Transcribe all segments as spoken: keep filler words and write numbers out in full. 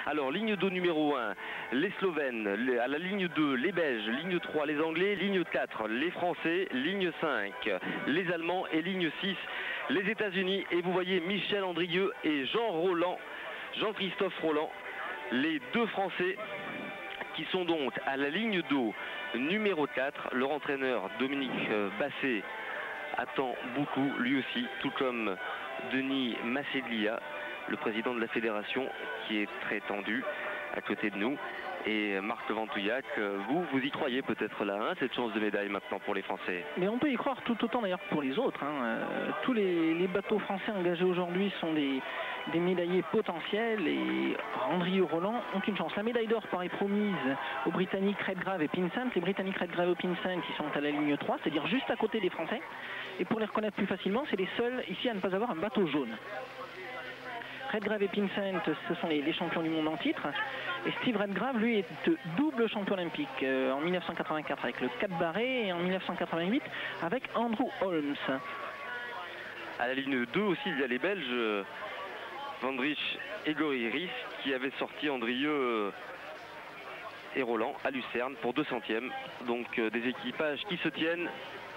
Alors, ligne deux numéro un, les Slovènes. À la ligne deux, les Belges. Ligne trois, les Anglais. Ligne quatre, les Français. Ligne cinq, les Allemands. Et ligne six, les États-Unis. Et vous voyez Michel Andrieux et Jean Roland, Jean-Christophe Roland, les deux Français qui sont donc à la ligne d'eau numéro quatre. Leur entraîneur Dominique Basset attend beaucoup, lui aussi, tout comme Denis Masséglia, le président de la fédération, qui est très tendu à côté de nous. Et Marc Ventouillac, vous, vous y croyez peut-être là, hein, cette chance de médaille maintenant pour les Français? Mais on peut y croire tout autant d'ailleurs que pour les autres. Hein. Euh, tous les, les bateaux français engagés aujourd'hui sont des, des médaillés potentiels et Andrieux Roland ont une chance. La médaille d'or paraît promise aux Britanniques Redgrave et Pinsent. Les Britanniques Redgrave et Pinsent, ils sont à la ligne trois, c'est-à-dire juste à côté des Français. Et pour les reconnaître plus facilement, c'est les seuls ici à ne pas avoir un bateau jaune. Redgrave et Pinsent, ce sont les, les champions du monde en titre. Et Steve Redgrave, lui, est double champion olympique euh, en mille neuf cent quatre-vingt-quatre avec le Cap Barré et en mille neuf cent quatre-vingt-huit avec Andrew Holmes. À la ligne deux aussi, il y a les Belges, euh, Vandrich et Goriris, qui avaient sorti Andrieux euh, et Roland à Lucerne pour deux centièmes. Donc euh, des équipages qui se tiennent.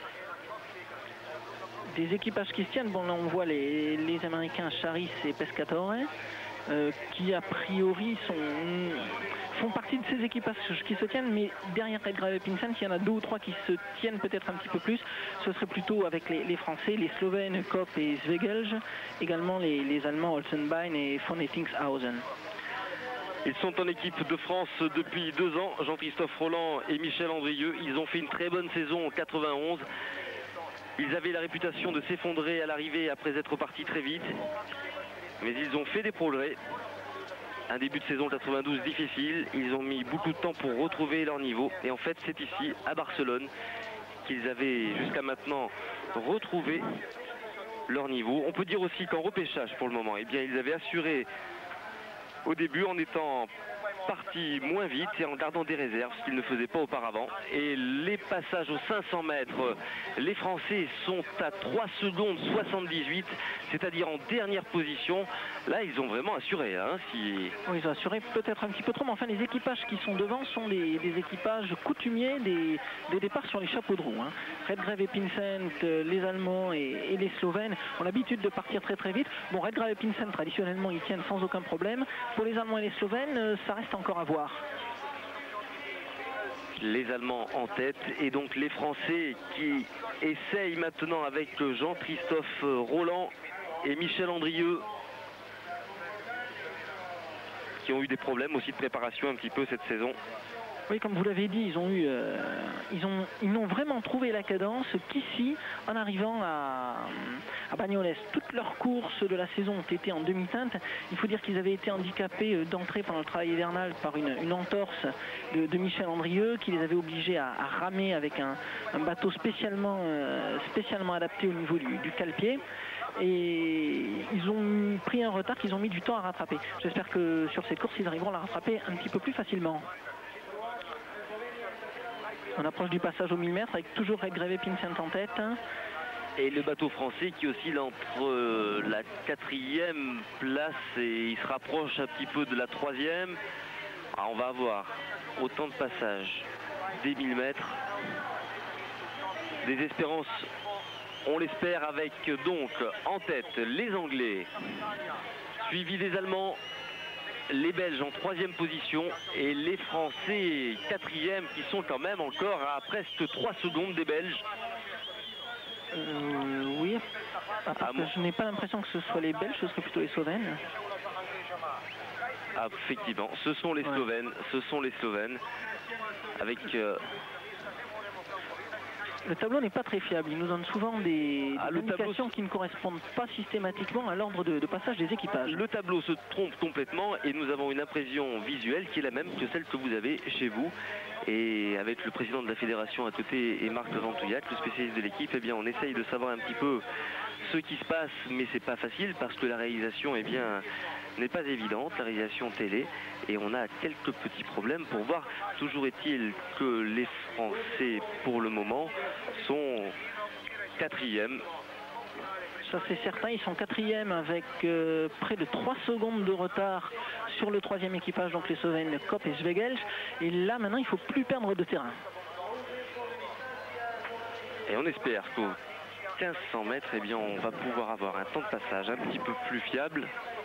Des équipages qui se tiennent, bon là on voit les, les Américains Charis et Pescatore, euh, qui a priori sont, font partie de ces équipages qui se tiennent, mais derrière Redgrave et Pinsent, il y en a deux ou trois qui se tiennent peut-être un petit peu plus. Ce serait plutôt avec les, les Français, les Slovènes, Kopp et Zwegelj, également les, les Allemands Holzenbein et von Ettingshausen. Ils sont en équipe de France depuis deux ans, Jean-Christophe Roland et Michel Andrieux. Ils ont fait une très bonne saison en quatre-vingt-onze. Ils avaient la réputation de s'effondrer à l'arrivée après être partis très vite. Mais ils ont fait des progrès. Un début de saison quatre-vingt-douze difficile. Ils ont mis beaucoup de temps pour retrouver leur niveau. Et en fait, c'est ici, à Barcelone, qu'ils avaient jusqu'à maintenant retrouvé leur niveau. On peut dire aussi qu'en repêchage pour le moment, eh bien, ils avaient assuré au début en étant partis moins vite et en gardant des réserves, ce qu'ils ne faisaient pas auparavant. Et les passages aux cinq cents mètres, les Français sont à trois secondes soixante-dix-huit, c'est-à-dire en dernière position. Là, ils ont vraiment assuré. Hein, si... Oui, ils ont assuré peut-être un petit peu trop, mais enfin, les équipages qui sont devant sont des, des équipages coutumiers des, des départs sur les chapeaux de roue. Hein. Redgrave et Pinsent, les Allemands et, et les Slovènes ont l'habitude de partir très très vite. Bon, Redgrave et Pinsent, traditionnellement, ils tiennent sans aucun problème. Pour les Allemands et les Slovènes, ça reste encore à voir. Les Allemands en tête et donc les Français qui essayent maintenant avec Jean-Christophe Roland et Michel Andrieux, qui ont eu des problèmes aussi de préparation un petit peu cette saison. Oui, comme vous l'avez dit, ils ont eu, euh, ils ont, ils n'ont vraiment trouvé la cadence qu'ici, en arrivant à, à Bagnoles. Toutes leurs courses de la saison ont été en demi-teinte. Il faut dire qu'ils avaient été handicapés d'entrée pendant le travail hivernal par une, une entorse de, de Michel Andrieux, qui les avait obligés à, à ramer avec un, un bateau spécialement, euh, spécialement adapté au niveau du, du cale-pied. Et ils ont pris un retard qu'ils ont mis du temps à rattraper. J'espère que sur cette course, ils arriveront à la rattraper un petit peu plus facilement. On approche du passage aux mille mètres avec toujours Redgrave et Pinsent en tête. Et le bateau français qui oscille entre euh, la quatrième place et il se rapproche un petit peu de la troisième. Ah, on va avoir autant de passages des mille mètres. Des espérances, on l'espère, avec donc en tête les Anglais, suivis des Allemands, les Belges en troisième position et les Français quatrième, qui sont quand même encore à presque trois secondes des Belges. Euh, oui, ah, parce que je n'ai pas l'impression que ce soit les Belges, ce serait plutôt les Slovènes. Ah, effectivement, ce sont les Slovènes, ouais. ce sont les Slovènes, avec... Euh... Le tableau n'est pas très fiable, il nous donne souvent des, ah, des indications tableau... qui ne correspondent pas systématiquement à l'ordre de, de passage des équipages. Le tableau se trompe complètement et nous avons une impression visuelle qui est la même que celle que vous avez chez vous. Et avec le président de la fédération à côté et Marc Ventouillac, le spécialiste de l'équipe, eh bien on essaye de savoir un petit peu ce qui se passe, mais c'est pas facile parce que la réalisation eh bien n'est pas évidente, la réalisation télé, et on a quelques petits problèmes pour voir. Toujours est-il que les Français pour le moment sont quatrième ça c'est certain. Ils sont quatrième avec euh, près de trois secondes de retard sur le troisième équipage, donc les Slovènes Kopp et Svegelj. Et là maintenant il ne faut plus perdre de terrain. Et on espère qu'au quinze cents mètres, eh bien, on va pouvoir avoir un temps de passage un petit peu plus fiable.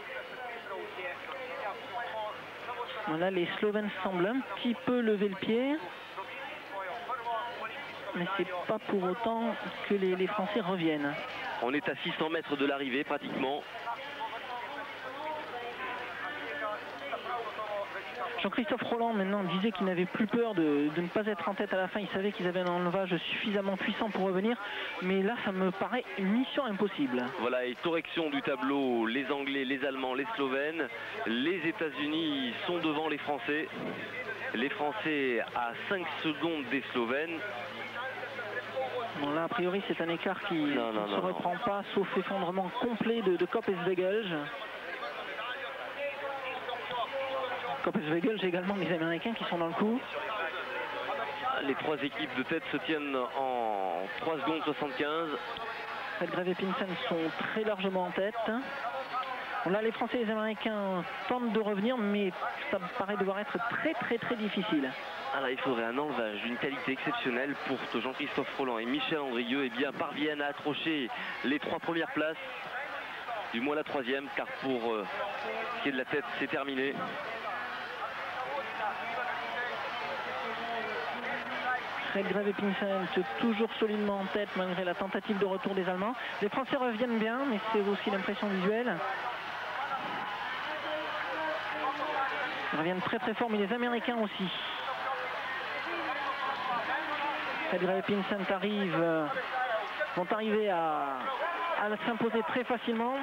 Voilà, les Slovènes semblent un petit peu lever le pied. Mais c'est pas pour autant que les, les Français reviennent. On est à six cents mètres de l'arrivée pratiquement. Jean-Christophe Rolland maintenant disait qu'il n'avait plus peur de, de ne pas être en tête à la fin. Il savait qu'ils avaient un enlevage suffisamment puissant pour revenir. Mais là, ça me paraît une mission impossible. Voilà, et correction du tableau, les Anglais, les Allemands, les Slovènes. Les États-Unis sont devant les Français. Les Français à cinq secondes des Slovènes. Bon, là, a priori, c'est un écart qui non, non, ne se non, reprend non. pas, sauf effondrement complet de, de Kopp et Svegelj. Kopp et Svegelj, également les Américains qui sont dans le coup. Les trois équipes de tête se tiennent en trois secondes soixante-quinze. Redgrave et Pinson sont très largement en tête. Bon, là, les Français et les Américains tentent de revenir, mais ça me paraît devoir être très très très difficile. Alors, il faudrait un enlevage d'une qualité exceptionnelle pour que Jean-Christophe Rolland et Michel Andrieux eh bien, parviennent à accrocher les trois premières places, du moins la troisième, car pour euh, ce qui est de la tête, c'est terminé. Redgrave et Pinson toujours solidement en tête malgré la tentative de retour des Allemands. Les Français reviennent bien, mais c'est aussi l'impression visuelle. Ils reviennent très très fort, mais les Américains aussi. Redgrave et Pinson arrivent, euh, vont arriver à, à s'imposer très facilement.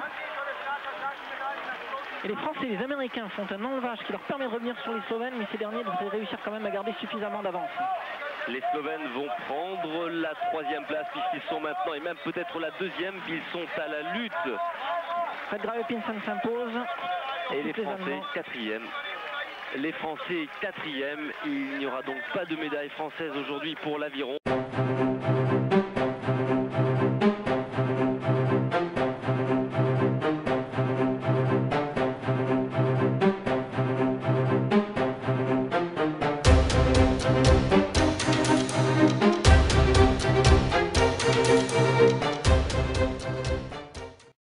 Et les Français et les Américains font un enlevage qui leur permet de revenir sur les Slovènes, mais ces derniers devraient réussir quand même à garder suffisamment d'avance. Les Slovènes vont prendre la troisième place puisqu'ils sont maintenant, et même peut-être la deuxième, ils sont à la lutte. Redgrave et Pinson s'impose. Et les Français quatrième. Les Français quatrième. Il n'y aura donc pas de médaille française aujourd'hui pour l'aviron.